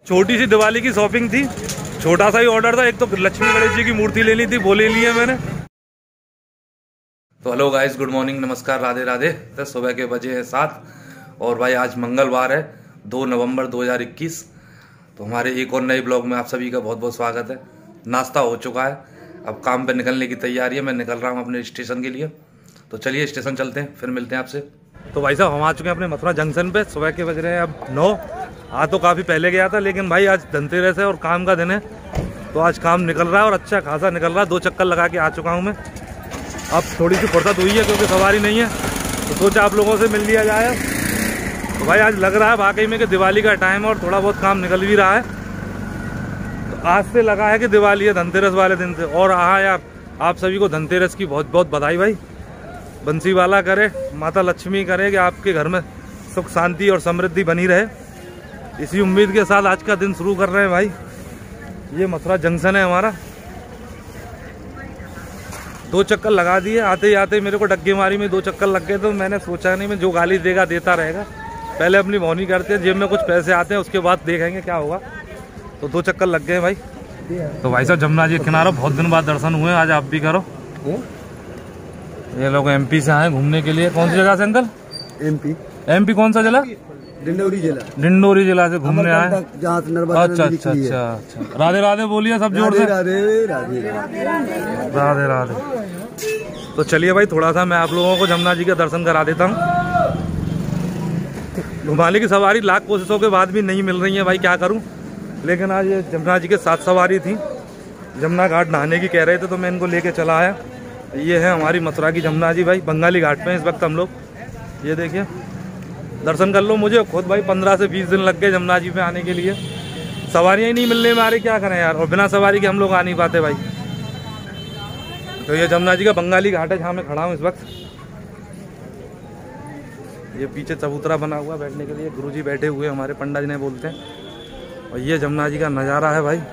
छोटी सी दिवाली की शॉपिंग थी, छोटा सा ही ऑर्डर था। एक तो लक्ष्मी गणेश जी की मूर्ति लेनी थी, वो ले ली है मैंने। तो हेलो गाइस, गुड मॉर्निंग, नमस्कार, राधे राधे। तो सुबह के बजे हैं 7 और भाई आज मंगलवार है 2 नवंबर 2021। तो हमारे एक और नए ब्लॉग में आप सभी का बहुत बहुत स्वागत है। नाश्ता हो चुका है, अब काम पे निकलने की तैयारी है। मैं निकल रहा हूँ अपने स्टेशन के लिए। तो चलिए स्टेशन चलते हैं, फिर मिलते हैं आपसे। तो भाई साहब हम आ चुके हैं अपने मथुरा जंक्शन पे। सुबह के बज रहे हैं अब 9। आज तो काफ़ी पहले गया था, लेकिन भाई आज धनतेरस है और काम का दिन है, तो आज काम निकल रहा है और अच्छा खासा निकल रहा है। 2 चक्कर लगा के आ चुका हूँ मैं। अब थोड़ी सी फुर्सत हुई है क्योंकि सवारी नहीं है, तो सोचा आप लोगों से मिल लिया जाए। तो भाई आज लग रहा है वाकई में कि दिवाली का टाइम है और थोड़ा बहुत काम निकल भी रहा है। तो आज से लगा है कि दिवाली है, धनतेरस वाले दिन से। और हाँ यार, आप सभी को धनतेरस की बहुत बहुत बधाई भाई। बंसी वाला करे, माता लक्ष्मी करे कि आपके घर में सुख शांति और समृद्धि बनी रहे। इसी उम्मीद के साथ आज का दिन शुरू कर रहे हैं भाई। ये मथुरा जंक्शन है हमारा। 2 चक्कर लगा दिए, आते ही आते मेरे को डग्गे मारी में 2 चक्कर लग गए। तो मैंने सोचा नहीं, मैं जो गाली देगा देता रहेगा, पहले अपनी मौनी करते हैं, जेब में कुछ पैसे आते हैं, उसके बाद देखेंगे क्या होगा। तो 2 चक्कर लग गए भाई। तो भाई साहब जमुना जी किनारा बहुत दिन बाद दर्शन हुए, आज आप भी करो। ये लोग एमपी से आए घूमने के लिए। कौन सी जगह से अंकल? एमपी कौन सा जिला? डिंडोरी जिला से घूमने आए। अच्छा। राधे राधे बोलिए सब जोर से। राधे राधे। तो चलिए भाई, थोड़ा सा मैं आप लोगों को जमुना जी का दर्शन करा देता हूँ। घुमाने की सवारी लाख कोशिशों के बाद भी नहीं मिल रही है भाई, क्या करूँ। लेकिन आज ये जमुना जी के साथ सवारी थी, जमुना घाट नहाने की कह रहे थे, तो मैं इनको लेके चला आया। ये है हमारी मथुरा की जमुना जी भाई। बंगाली घाट पे इस वक्त हम लोग। ये देखिए, दर्शन कर लो। मुझे खुद भाई 15 से 20 दिन लग गए जमुना जी पे आने के लिए। सवारियाँ ही नहीं मिलने में आ रही, क्या करें यार। और बिना सवारी के हम लोग आ नहीं पाते भाई। तो ये जमुना जी का बंगाली घाट है जहाँ मैं खड़ा हूँ इस वक्त। ये पीछे चबूतरा बना हुआ बैठने के लिए, गुरुजी बैठे हुए हमारे, पंडा जी ने बोलते हैं। और ये जमुना जी का नज़ारा है भाई।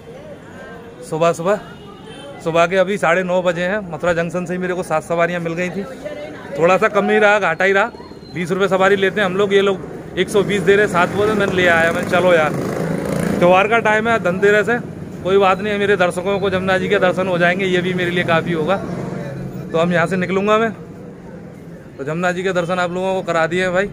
सुबह के अभी 9:30 बजे हैं। मथुरा जंक्शन से ही मेरे को 7 सवारियाँ मिल गई थी। थोड़ा सा कम ही रहा, घाटा ही रहा। 20 रुपये सवारी लेते हैं हम लोग, ये लोग 120 दे रहे। 7 बजे मैंने ले आया। मैं चलो यार, त्यौहार का टाइम है, धनतेरस है, कोई बात नहीं है। मेरे दर्शकों को जमुना जी के दर्शन हो जाएंगे, ये भी मेरे लिए काफ़ी होगा। तो हम यहाँ से निकलूँगा मैं। तो जमुना जी के दर्शन आप लोगों को करा दिए हैं भाई।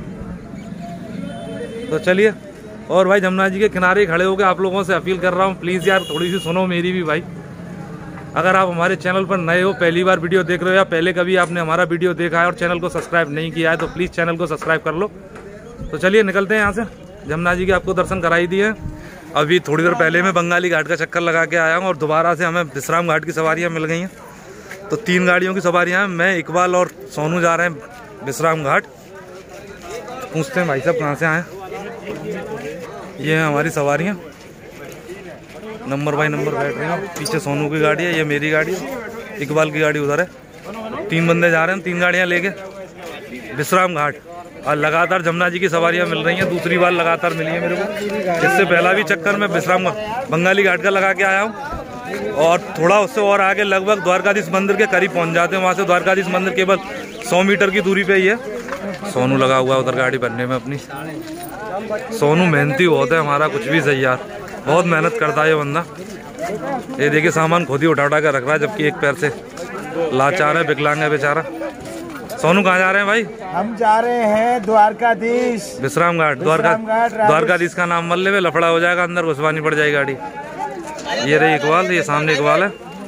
तो चलिए। और भाई जमुना जी के किनारे खड़े होकर आप लोगों से अपील कर रहा हूँ, प्लीज़ यार थोड़ी सी सुनो मेरी भी भाई। अगर आप हमारे चैनल पर नए हो, पहली बार वीडियो देख रहे हो, या पहले कभी आपने हमारा वीडियो देखा है और चैनल को सब्सक्राइब नहीं किया है, तो प्लीज़ चैनल को सब्सक्राइब कर लो। तो चलिए निकलते हैं यहाँ से। जमुना जी के आपको दर्शन कराई दिए। अभी थोड़ी देर पहले मैं बंगाली घाट का चक्कर लगा के आया हूँ और दोबारा से हमें विश्राम घाट की सवारियाँ मिल गई हैं। तो 3 गाड़ियों की सवारियाँ हैं। मैं, इकबाल और सोनू जा रहे हैं विश्राम घाट। पूछते हैं भाई साहब कहाँ से आए। ये हैं हमारी सवारियाँ, नंबर बाई नंबर बैठ रही हैं। पीछे सोनू की गाड़ी है, ये मेरी गाड़ी है, इकबाल की गाड़ी उधर है। 3 बंदे जा रहे हैं 3 गाड़ियाँ लेके विश्राम घाट। और लगातार जमुना जी की सवारियाँ मिल रही हैं। दूसरी बार लगातार मिली है मेरे को। इससे पहला भी चक्कर में विश्राम बंगाली घाट का लगा के आया हूँ। और थोड़ा उससे और आगे लगभग द्वारकाधीश मंदिर के करीब पहुँच जाते हैं। वहाँ से द्वारकाधीश मंदिर केवल 100 मीटर की दूरी पर ही है। सोनू लगा हुआ है उधर गाड़ी भरने में अपनी। सोनू मेहनती बहुत है हमारा, कुछ भी सही यार, बहुत मेहनत करता है ये बंदा। ये देखिए सामान खुद ही उठा के रख रहा है, जबकि एक पैर से लाचार है, विकलांग है बेचारा। सोनू कहाँ जा रहे हैं भाई? हम जा रहे हैं द्वारकाधीश विश्राम घाट। द्वारकाधीश का नाम मल्ले में लफड़ा हो जाएगा, अंदर घुसवानी पड़ जाएगी गाड़ी। ये रही इकबाल, ये सामने इकबाल है।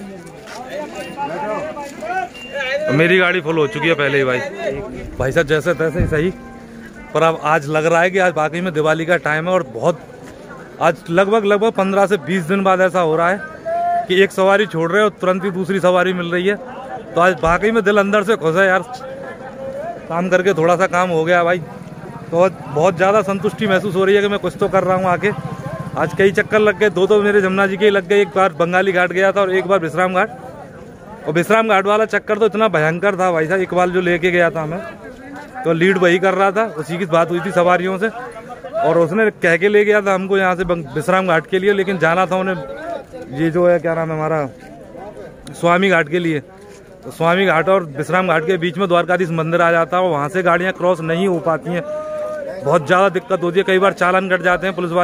मेरी गाड़ी फुल हो चुकी है पहले ही भाई साहब, जैसे तैसे ही सही। पर अब आज लग रहा है कि आज वाकई में दिवाली का टाइम है। और बहुत आज लगभग 15 से 20 दिन बाद ऐसा हो रहा है कि एक सवारी छोड़ रहे हो तुरंत ही दूसरी सवारी मिल रही है। तो आज वाकई में दिल अंदर से खुश है यार। काम करके थोड़ा सा काम हो गया भाई, तो बहुत ज़्यादा संतुष्टि महसूस हो रही है कि मैं कुछ तो कर रहा हूँ आके। आज कई चक्कर लग गए, 2 तो मेरे जमुना जी के ही लग गए। एक बार बंगाली घाट गया था और एक बार विश्राम घाट। और विश्राम घाट वाला चक्कर तो इतना भयंकर था भाई साहब। इकबाल जो लेके गया था हमें, तो लीड वही कर रहा था, उसी की बात हुई थी सवारियों से। और उसने कह के ले गया था हमको यहाँ से विश्राम घाट के लिए, लेकिन जाना था उन्हें ये जो है क्या नाम है हमारा, स्वामी घाट के लिए। तो स्वामी घाट और विश्राम घाट के बीच में द्वारकाधीश मंदिर आ जाता है और वहाँ से गाड़ियाँ क्रॉस नहीं हो पाती हैं। बहुत ज़्यादा दिक्कत होती है। कई बार चालान कट जाते हैं, पुलिस वाले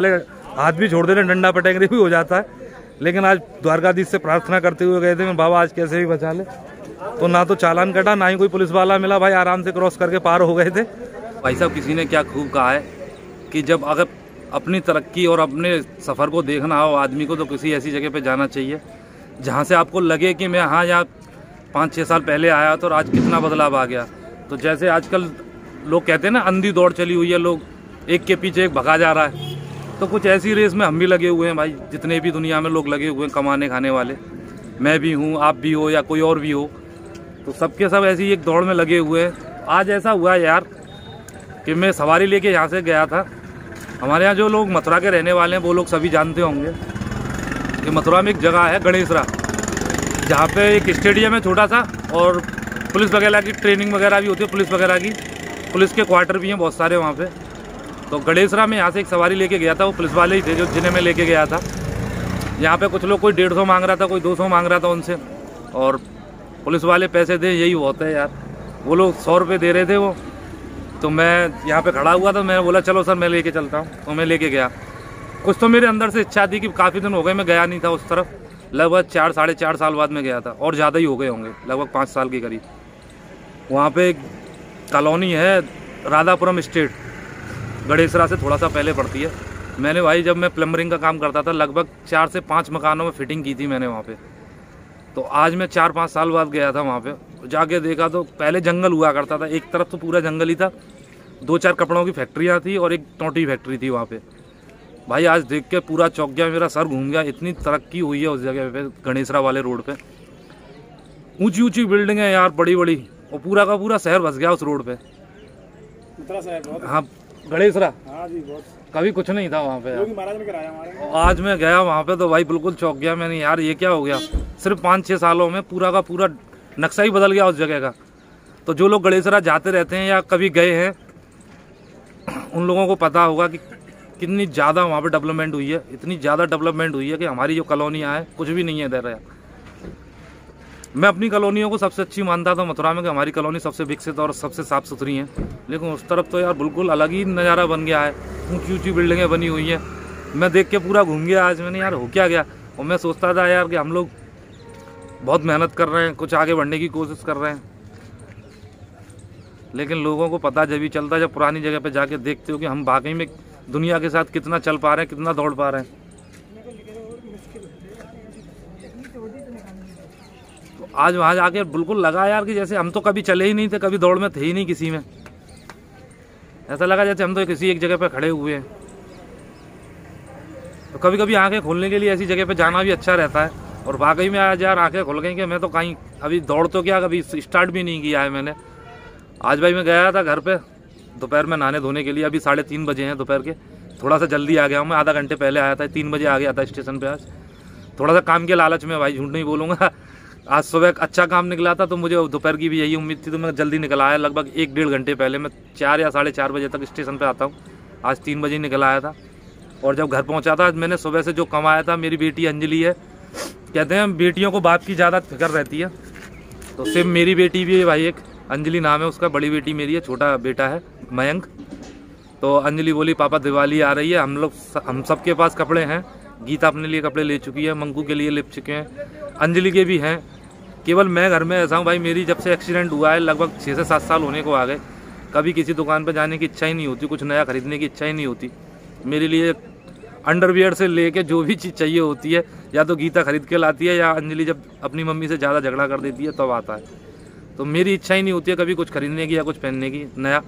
हाथ भी छोड़ देते, डंडा पटेंगे भी हो जाता है। लेकिन आज द्वारकाधीश से प्रार्थना करते हुए गए थे मैं, बाबा आज कैसे भी बचा ले। तो ना तो चालान कटा, ना ही कोई पुलिस वाला मिला भाई, आराम से क्रॉस करके पार हो गए थे। भाई साहब किसी ने क्या खूब कहा है कि जब अगर अपनी तरक्की और अपने सफ़र को देखना हो आदमी को, तो किसी ऐसी जगह पे जाना चाहिए जहाँ से आपको लगे कि मैं हाँ यहाँ 5-6 साल पहले आया तो आज कितना बदलाव आ गया। तो जैसे आजकल लोग कहते हैं ना, अंधी दौड़ चली हुई है, लोग एक के पीछे एक भगा जा रहा है, तो कुछ ऐसी रेस में हम भी लगे हुए हैं भाई। जितने भी दुनिया में लोग लगे हुए हैं कमाने खाने वाले, मैं भी हूँ, आप भी हो या कोई और भी हो, तो सबके सब ऐसी एक दौड़ में लगे हुए हैं। आज ऐसा हुआ यार कि मैं सवारी लेके यहाँ से गया था। हमारे यहाँ जो लोग मथुरा के रहने वाले हैं वो लोग सभी जानते होंगे कि मथुरा में एक जगह है गणेशरा, जहाँ पे एक स्टेडियम है छोटा सा, और पुलिस वगैरह की ट्रेनिंग वगैरह भी होती है, पुलिस वगैरह की, पुलिस के क्वार्टर भी हैं बहुत सारे वहाँ पे। तो गणेशरा में यहाँ से एक सवारी लेके गया था, वो पुलिस वाले ही थे जो जिन्हें मैं लेके गया था। यहाँ पे कुछ लोग, कोई 150 मांग रहा था, कोई 200 मांग रहा था उनसे, और पुलिस वाले पैसे दे, यही होता है यार। वो लोग 100 रुपये दे रहे थे वो, तो मैं यहाँ पे खड़ा हुआ था, मैंने बोला चलो सर मैं लेके चलता हूँ, तो मैं लेके गया। कुछ तो मेरे अंदर से इच्छा थी कि काफ़ी दिन हो गए मैं गया नहीं था उस तरफ, लगभग 4-4.5 साल बाद में गया था, और ज़्यादा ही हो गए होंगे, लगभग 5 साल के करीब। वहाँ पे एक कॉलोनी है राधापुरम स्टेट, गणेशरा से थोड़ा सा पहले पड़ती है। मैंने भाई जब मैं प्लम्बरिंग का काम करता था, लगभग 4 से 5 मकानों में फिटिंग की थी मैंने वहाँ पे। तो आज मैं 4-5 साल बाद गया था वहाँ पे, जाके देखा तो पहले जंगल हुआ करता था, एक तरफ तो पूरा जंगल ही था, 2-4 कपड़ों की फैक्ट्रियाँ थी और एक टोंटी फैक्ट्री थी वहाँ पे। भाई आज देख के पूरा चौंक गया, मेरा सर घूम गया, इतनी तरक्की हुई है उस जगह पे, गणेशरा वाले रोड पे। ऊंची ऊंची बिल्डिंगें यार, बड़ी बड़ी, और पूरा का पूरा शहर बस गया उस रोड पे। हाँ गणेशरा, हाँ जी, बहुत कभी कुछ नहीं था वहाँ पे यार। आज मैं गया वहाँ पे तो भाई बिल्कुल चौंक गया मैंने, यार ये क्या हो गया। सिर्फ 5-6 सालों में पूरा का पूरा नक्शा ही बदल गया उस जगह का। तो जो लोग गणेशरा जाते रहते हैं या कभी गए हैं, उन लोगों को पता होगा कि कितनी ज़्यादा वहाँ पे डेवलपमेंट हुई है, इतनी ज़्यादा डेवलपमेंट हुई है कि हमारी जो कॉलोनियाँ हैं कुछ भी नहीं है इधर। मैं अपनी कॉलोनियों को सबसे अच्छी मानता था मथुरा में, कि हमारी कॉलोनी सबसे विकसित और सबसे साफ़ सुथरी है, लेकिन उस तरफ तो यार बिल्कुल अलग ही नज़ारा बन गया है, ऊंची ऊंची बिल्डिंगें बनी हुई हैं। मैं देख के पूरा घूम गया आज मैंने, यार हो क्या गया। और मैं सोचता था यार कि हम लोग बहुत मेहनत कर रहे हैं, कुछ आगे बढ़ने की कोशिश कर रहे हैं, लेकिन लोगों को पता जब भी चलता जब पुरानी जगह पे जाके देखते हो कि हम वाकई में दुनिया के साथ कितना चल पा रहे हैं, कितना दौड़ पा रहे हैं। तो आज वहाँ जाके बिल्कुल लगा यार कि जैसे हम तो कभी चले ही नहीं थे, कभी दौड़ में थे ही नहीं किसी में। ऐसा लगा जैसे हम तो किसी एक जगह पे खड़े हुए हैं। तो कभी कभी आंखें खोलने के लिए ऐसी जगह पे जाना भी अच्छा रहता है, और वाकई में आज यार आंखें खुल गई कि मैं तो कहीं अभी दौड़ तो क्या कभी स्टार्ट भी नहीं किया है मैंने। आज भाई मैं गया था घर पे दोपहर में नहाने धोने के लिए, अभी 3:30 बजे हैं दोपहर के। थोड़ा सा जल्दी आ गया हूँ मैं, आधा घंटे पहले आया था, 3 बजे आ गया था स्टेशन पे। आज थोड़ा सा काम के लालच में, भाई झूठ नहीं बोलूँगा, आज सुबह अच्छा काम निकला था तो मुझे दोपहर की भी यही उम्मीद थी, तो मैं जल्दी निकल आया। लगभग 1-1.5 घंटे पहले मैं 4 या 4:30 बजे तक स्टेशन पर आता हूँ। आज 3 बजे निकल आया था, और जब घर पहुँचा था मैंने सुबह से जो कमाया था, मेरी बेटी अंजलि है, कहते हैं बेटियों को बाप की ज़्यादा फिक्र रहती है, तो सेम मेरी बेटी भी है भाई, एक अंजलि नाम है उसका, बड़ी बेटी मेरी है, छोटा बेटा है मयंक। तो अंजलि बोली पापा दिवाली आ रही है, हम सबके पास कपड़े हैं। गीता अपने लिए कपड़े ले चुकी है, मंकू के लिए ले चुके हैं, अंजलि के भी हैं। केवल मैं घर में ऐसा हूँ भाई, मेरी जब से एक्सीडेंट हुआ है लगभग 6 से 7 साल होने को आ गए, कभी किसी दुकान पर जाने की इच्छा ही नहीं होती, कुछ नया खरीदने की इच्छा ही नहीं होती। मेरे लिए अंडरवियर से लेके जो भी चीज़ चाहिए होती है, या तो गीता खरीद के लाती है, या अंजलि जब अपनी मम्मी से ज़्यादा झगड़ा कर देती है तब आता है। तो मेरी इच्छा ही नहीं होती है कभी कुछ खरीदने की या कुछ पहनने की नया।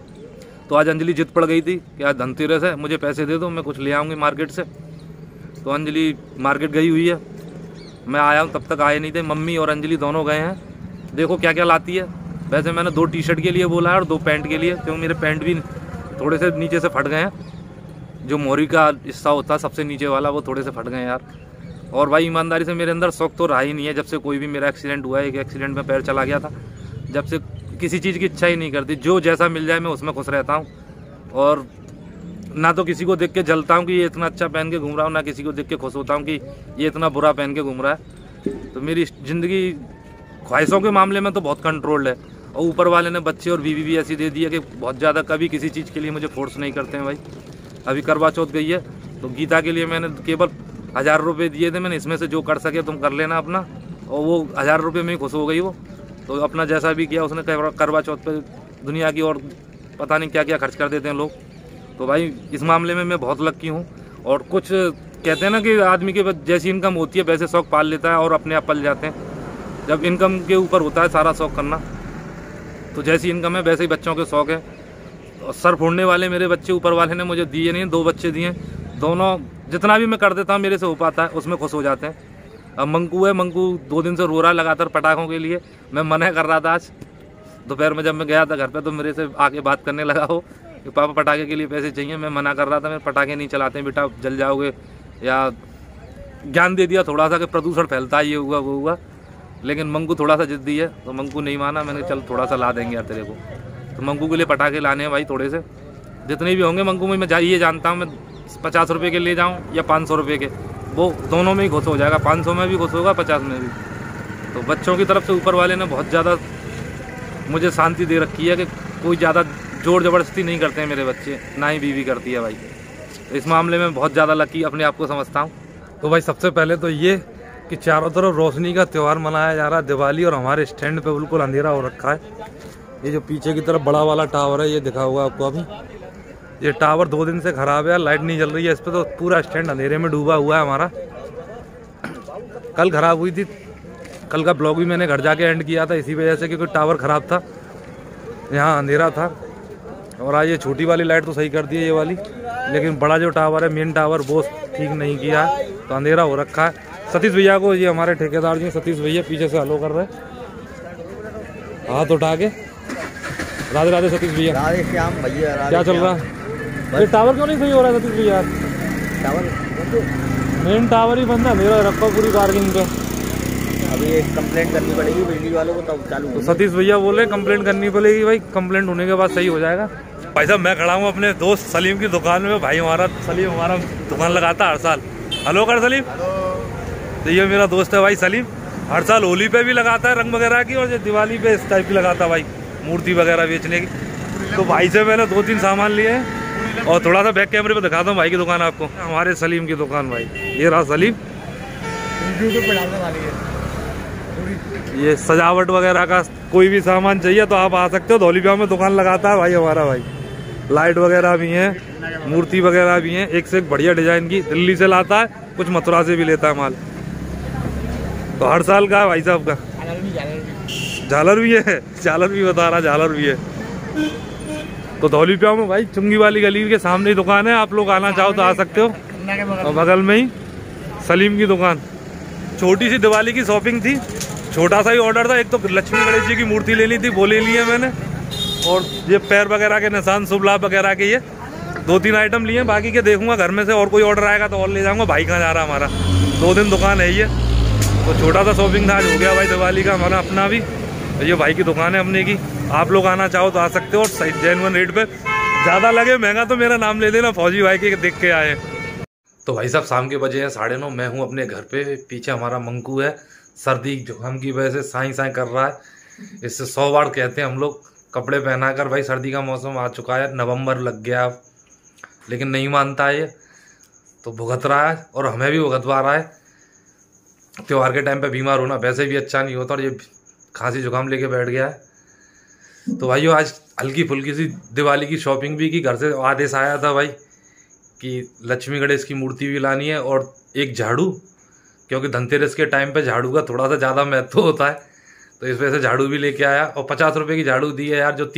तो आज अंजलि जिद पड़ गई थी कि आज धनतेरस है, मुझे पैसे दे दो, मैं कुछ ले आऊँगी मार्केट से। तो अंजलि मार्केट गई हुई है, मैं आया हूँ तब तक आए नहीं थे। मम्मी और अंजलि दोनों गए हैं, देखो क्या क्या लाती है। वैसे मैंने 2 टी-शर्ट के लिए बोला है और 2 पैंट के लिए, क्योंकि मेरे पैंट भी थोड़े से नीचे से फट गए हैं, जो मोरी का हिस्सा होता है सबसे नीचे वाला, वो थोड़े से फट गए यार। और भाई ईमानदारी से मेरे अंदर शौक तो रहा ही नहीं है, जब से कोई भी मेरा एक्सीडेंट हुआ है, एक एक्सीडेंट में पैर चला गया था, जब से किसी चीज़ की इच्छा ही नहीं करती, जो जैसा मिल जाए मैं उसमें खुश रहता हूँ। और ना तो किसी को देख के जलता हूँ कि ये इतना अच्छा पहन के घूम रहा हूँ, ना किसी को देख के खुश होता हूँ कि ये इतना बुरा पहन के घूम रहा है। तो मेरी ज़िंदगी ख्वाहिशों के मामले में तो बहुत कंट्रोल्ड है, और ऊपर वाले ने बच्चे और बीवी भी ऐसी दे दी है कि बहुत ज़्यादा कभी किसी चीज़ के लिए मुझे फोर्स नहीं करते हैं भाई। अभी करवा चौथ गई है, तो गीता के लिए मैंने केवल 1000 रुपये दिए थे। मैंने इसमें से जो कर सके तुम कर लेना अपना, और वो 1000 रुपये में ही खुश हो गई वो। तो अपना जैसा भी किया उसने, करवा चौथ पे दुनिया की और पता नहीं क्या क्या खर्च कर देते हैं लोग। तो भाई इस मामले में मैं बहुत लक्की हूँ। और कुछ कहते हैं ना कि आदमी के जैसी इनकम होती है वैसे शौक पाल लेता है और अपने आप पल जाते हैं। जब इनकम के ऊपर होता है सारा शौक करना, तो जैसी इनकम है वैसे ही बच्चों के शौक है। और सर फोड़ने वाले मेरे बच्चे ऊपर वाले ने मुझे दिए नहीं, 2 बच्चे दिए। दोनों जितना भी मैं कर देता हूँ मेरे से हो पाता है उसमें खुश हो जाते हैं। अब मंकू है, मंकू 2 दिन से रो रहा है लगातार पटाखों के लिए। मैं मना कर रहा था आज दोपहर में जब मैं गया था घर पे, तो मेरे से आके बात करने लगा हो कि पापा पटाखे के लिए पैसे चाहिए। मैं मना कर रहा था, मैं पटाखे नहीं चलाते बेटा, जल जाओगे, या ज्ञान दे दिया थोड़ा सा कि प्रदूषण फैलता है, ये हुआ वो हुआ। लेकिन मंकू थोड़ा सा जिद्दी है, तो मंकू नहीं माना। मैंने चल थोड़ा सा ला देंगे यार तेरे को। तो मंकू के लिए पटाखे लाने हैं भाई थोड़े से, जितने भी होंगे। मंकू में मैं ये जानता हूँ, मैं 50 रुपये के ले जाऊँ या 500 रुपये के, वो दोनों में ही खुश हो जाएगा। 500 में भी खुश होगा, 50 में भी। तो बच्चों की तरफ से ऊपर वाले ने बहुत ज़्यादा मुझे शांति दे रखी है कि कोई ज़्यादा जोर ज़बरदस्ती नहीं करते हैं मेरे बच्चे, ना ही बीवी करती है भाई। तो इस मामले में बहुत ज़्यादा लकी अपने आप को समझता हूँ। तो भाई सबसे पहले तो ये कि चारों तरफ रोशनी का त्यौहार मनाया जा रहा है, दिवाली, और हमारे स्टैंड पे बिल्कुल अंधेरा हो रखा है। ये जो पीछे की तरफ बड़ा वाला टावर है, ये दिखा हुआ आपको अभी, ये टावर 2 दिन से खराब है, लाइट नहीं जल रही है इस पर, तो पूरा स्टैंड अंधेरे में डूबा हुआ है हमारा। कल खराब हुई थी, कल का ब्लॉग भी मैंने घर जाके एंड किया था इसी वजह से, क्योंकि टावर ख़राब था, यहाँ अंधेरा था। और आज ये छोटी वाली लाइट तो सही कर दी है ये वाली, लेकिन बड़ा जो टावर है मेन टावर वो ठीक नहीं किया है, तो अंधेरा हो रखा है। सतीश भैया को, ये हमारे ठेकेदार जी सतीश भैया पीछे से हलो कर रहे हैं हाथ उठा के। राधे राधे सतीश भैया। राधे श्याम भैया। क्या चल रहा है? ये टावर क्यों नहीं सही हो रहा है सतीश भैया? टावर मेन टावर ही बंद है, अंधेरा रखा पूरी पार्किंग पे। अभी एक कंप्लेंट करनी पड़ेगी बिजली वालों को, तब चालू। तो सतीश भैया बोले कंप्लेंट करनी पड़ेगी। भाई कंप्लेंट होने के बाद सही हो जाएगा। भाई साहब मैं खड़ा हूँ अपने दोस्त सलीम की दुकान में। भाई हमारा सलीम हमारा दुकान लगाता है हर साल। हेलो कर सलीम। तो ये मेरा दोस्त है भाई सलीम, हर साल होली पे भी लगाता है रंग वगैरह की, और ये दिवाली पे इस टाइप की लगाता है भाई, मूर्ति वगैरह बेचने की। तो भाई से मैंने 2-3 सामान लिए हैं, और थोड़ा सा बैक कैमरे पे दिखाता हूँ भाई की दुकान आपको। हमारे सलीम की दुकान भाई, ये रहा सलीम। ये सजावट वगैरह का कोई भी सामान चाहिए तो आप आ सकते हो। धौलीप्या में दुकान लगाता है भाई हमारा भाई। लाइट वगैरह भी हैं, मूर्ति वगैरह भी हैं, एक से एक बढ़िया डिजाइन की। दिल्ली से लाता है, कुछ मथुरा से भी लेता है माल। तो हर साल का है भाई साहब का। झालर भी है, झालर भी बता रहा, झालर भी है। तो धौलीप्या में भाई चुंगी वाली गली के सामने ही दुकान है, आप लोग आना चाहो तो आ सकते हो। और बगल में ही सलीम की दुकान। छोटी सी दिवाली की शॉपिंग थी, छोटा सा ही ऑर्डर था। एक तो लक्ष्मी गणेश जी की मूर्ति लेनी थी, वो ले ली है मैंने, और ये पैर वगैरह के निशान, शुभ लाभ वगैरह के, ये 2-3 आइटम लिए। बाकी के देखूंगा घर में से और कोई ऑर्डर आएगा तो और ले जाऊंगा। भाई कहाँ जा रहा हमारा, 2 दिन दुकान है ये। तो छोटा सा शॉपिंग था आज, हो गया भाई दिवाली का हमारा अपना भी। तो ये भाई की दुकान है अपने की, आप लोग आना चाहो तो आ सकते हो। और सही जेन्युइन रेट पे, ज़्यादा लगे महंगा तो मेरा नाम ले देना, फौजी भाई के देख के आए। तो भाई साहब शाम के बजे हैं 9:30, मैं हूँ अपने घर पे। पीछे हमारा मंकू है, सर्दी जुकाम की वजह से साई साई कर रहा है। इससे 100 बार कहते हैं हम लोग कपड़े पहना कर, भाई सर्दी का मौसम आ चुका है, नवंबर लग गया अब, लेकिन नहीं मानता है ये, तो भुगत रहा है और हमें भी भुगतवा रहा है। त्योहार के टाइम पे बीमार होना वैसे भी अच्छा नहीं होता, और ये खांसी जुकाम लेके बैठ गया है। तो भाइयों आज हल्की फुल्की सी दिवाली की शॉपिंग भी की। घर से आदेश आया था भाई कि लक्ष्मी गणेश की मूर्ति भी लानी है और एक झाड़ू, क्योंकि धनतेरस के टाइम पे झाड़ू का थोड़ा सा ज़्यादा महत्व होता है, तो इस वजह से झाड़ू भी लेके आया। और 50 रुपये की झाड़ू दी है यार, जो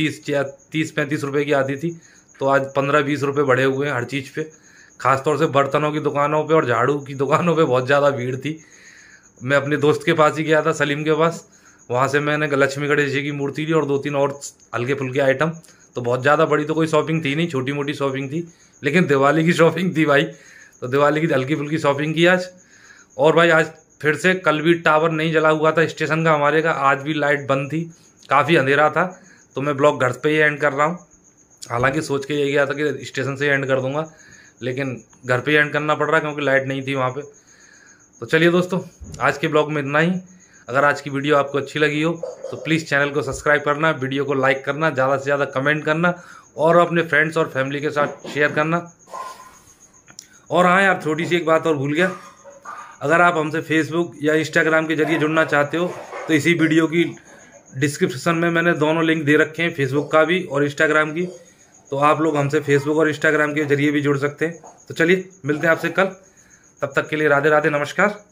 30-35 रुपये की आती थी, तो आज 15-20 रुपये बढ़े हुए हैं हर चीज़ पे। खासतौर से बर्तनों की दुकानों पे और झाड़ू की दुकानों पे बहुत ज़्यादा भीड़ थी। मैं अपने दोस्त के पास ही गया था, सलीम के पास, वहाँ से मैंने लक्ष्मी गणेश जी की मूर्ति ली और 2-3 और हल्के फुल्के आइटम। तो बहुत ज़्यादा बड़ी तो कोई शॉपिंग थी नहीं, छोटी मोटी शॉपिंग थी, लेकिन दिवाली की शॉपिंग थी भाई। तो दिवाली की हल्की फुल्की शॉपिंग की आज। और भाई आज फिर से, कल भी टावर नहीं जला हुआ था स्टेशन का हमारे का, आज भी लाइट बंद थी, काफ़ी अंधेरा था। तो मैं ब्लॉग घर पे ही एंड कर रहा हूँ। हालांकि सोच के ये गया था कि स्टेशन से एंड कर दूंगा, लेकिन घर पे ही एंड करना पड़ रहा है क्योंकि लाइट नहीं थी वहाँ पे। तो चलिए दोस्तों, आज के ब्लॉग में इतना ही। अगर आज की वीडियो आपको अच्छी लगी हो तो प्लीज़ चैनल को सब्सक्राइब करना, वीडियो को लाइक करना, ज़्यादा से ज़्यादा कमेंट करना और अपने फ्रेंड्स और फैमिली के साथ शेयर करना। और हाँ यार, छोटी सी एक बात और भूल गया, अगर आप हमसे फेसबुक या इंस्टाग्राम के जरिए जुड़ना चाहते हो तो इसी वीडियो की डिस्क्रिप्शन में मैंने दोनों लिंक दे रखे हैं, फेसबुक का भी और इंस्टाग्राम की। तो आप लोग हमसे फेसबुक और इंस्टाग्राम के जरिए भी जुड़ सकते हैं। तो चलिए मिलते हैं आपसे कल, तब तक के लिए राधे राधे, नमस्कार।